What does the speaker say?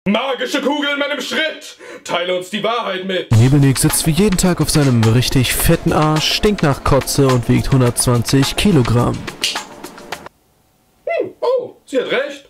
Magische Kugel in meinem Schritt! Teile uns die Wahrheit mit! Nebelnik sitzt wie jeden Tag auf seinem richtig fetten Arsch, stinkt nach Kotze und wiegt 120 Kilogramm. Oh, sie hat recht.